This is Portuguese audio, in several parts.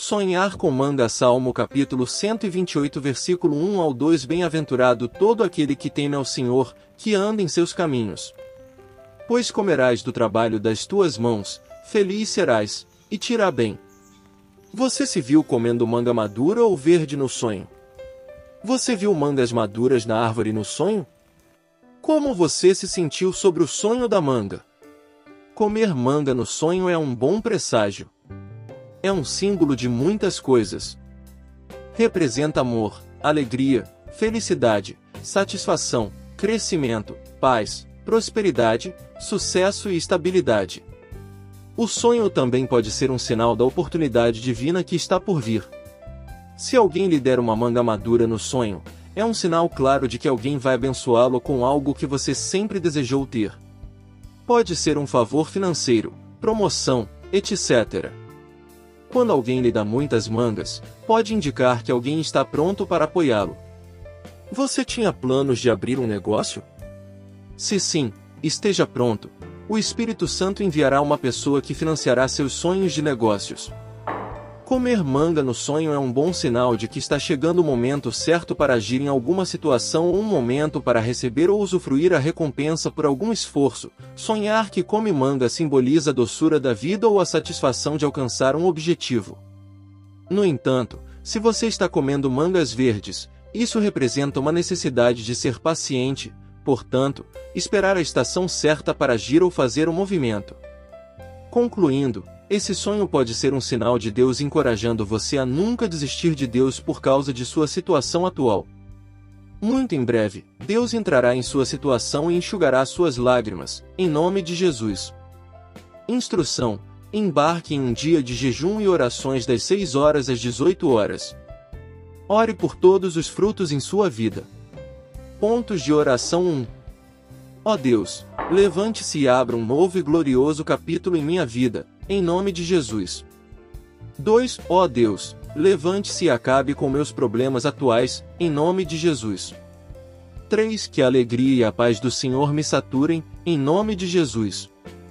Sonhar com manga. Salmo capítulo 128 versículo 1 ao 2. Bem-aventurado todo aquele que teme ao Senhor, que anda em seus caminhos. Pois comerás do trabalho das tuas mãos, feliz serás, e te irá bem. Você se viu comendo manga madura ou verde no sonho? Você viu mangas maduras na árvore no sonho? Como você se sentiu sobre o sonho da manga? Comer manga no sonho é um bom presságio. É um símbolo de muitas coisas. Representa amor, alegria, felicidade, satisfação, crescimento, paz, prosperidade, sucesso e estabilidade. O sonho também pode ser um sinal da oportunidade divina que está por vir. Se alguém lhe der uma manga madura no sonho, é um sinal claro de que alguém vai abençoá-lo com algo que você sempre desejou ter. Pode ser um favor financeiro, promoção, etc. Quando alguém lhe dá muitas mangas, pode indicar que alguém está pronto para apoiá-lo. Você tinha planos de abrir um negócio? Se sim, esteja pronto. O Espírito Santo enviará uma pessoa que financiará seus sonhos de negócios. Comer manga no sonho é um bom sinal de que está chegando o momento certo para agir em alguma situação ou um momento para receber ou usufruir a recompensa por algum esforço. Sonhar que come manga simboliza a doçura da vida ou a satisfação de alcançar um objetivo. No entanto, se você está comendo mangas verdes, isso representa uma necessidade de ser paciente, portanto, esperar a estação certa para agir ou fazer o movimento. Concluindo, esse sonho pode ser um sinal de Deus encorajando você a nunca desistir de Deus por causa de sua situação atual. Muito em breve, Deus entrará em sua situação e enxugará suas lágrimas, em nome de Jesus. Instrução: embarque em um dia de jejum e orações das 6 horas às 18 horas. Ore por todos os frutos em sua vida. Pontos de oração 1. Ó Deus, levante-se e abra um novo e glorioso capítulo em minha vida, em nome de Jesus. 2. Ó Deus, levante-se e acabe com meus problemas atuais, em nome de Jesus. 3. Que a alegria e a paz do Senhor me saturem, em nome de Jesus.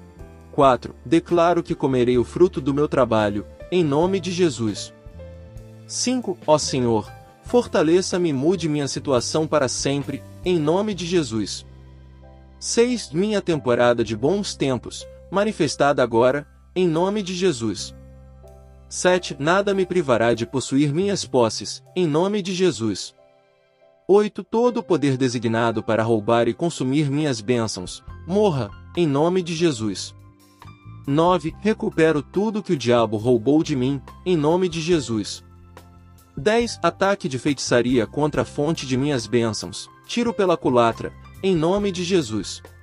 4. Declaro que comerei o fruto do meu trabalho, em nome de Jesus. 5. Ó Senhor, fortaleça-me e mude minha situação para sempre, em nome de Jesus. 6. Minha temporada de bons tempos, manifestada agora, em nome de Jesus. 7. Nada me privará de possuir minhas posses, em nome de Jesus. 8. Todo o poder designado para roubar e consumir minhas bênçãos, morra, em nome de Jesus. 9. Recupero tudo que o diabo roubou de mim, em nome de Jesus. 10. Ataque de feitiçaria contra a fonte de minhas bênçãos, tiro pela culatra, em nome de Jesus.